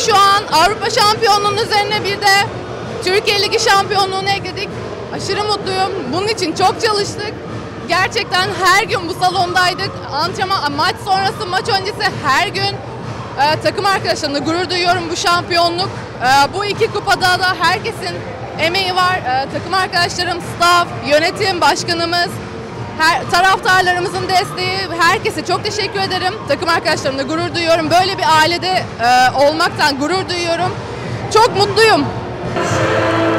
şu an Avrupa şampiyonluğunun üzerine bir de Türkiye Ligi şampiyonluğunu ekledik. Aşırı mutluyum. Bunun için çok çalıştık. Gerçekten her gün bu salondaydık. Antrenman, maç sonrası, maç öncesi her gün takım arkadaşlarımla gurur duyuyorum bu şampiyonluk. Bu iki kupada da herkesin emeği var. Takım arkadaşlarım, staff, yönetim, başkanımız, taraftarlarımızın desteği, herkese çok teşekkür ederim. Takım arkadaşlarımla gurur duyuyorum. Böyle bir ailede olmaktan gurur duyuyorum. Çok mutluyum.